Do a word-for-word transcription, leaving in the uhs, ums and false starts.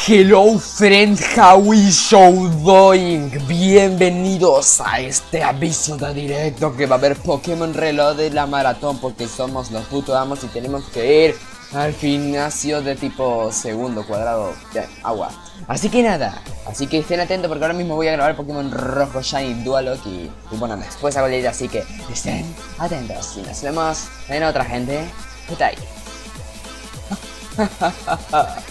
Hello friends, how is you doing? Bienvenidos a este aviso de directo que va a haber Pokémon Reloj de la maratón, porque somos los putos amos y tenemos que ir al gimnasio de tipo segundo cuadrado de agua. Así que nada, así que estén atentos porque ahora mismo voy a grabar Pokémon Rojo Shiny Dualok y, y bueno, después hago la idea, así que estén atentos y nos vemos en otra, gente. ¿Qué tal?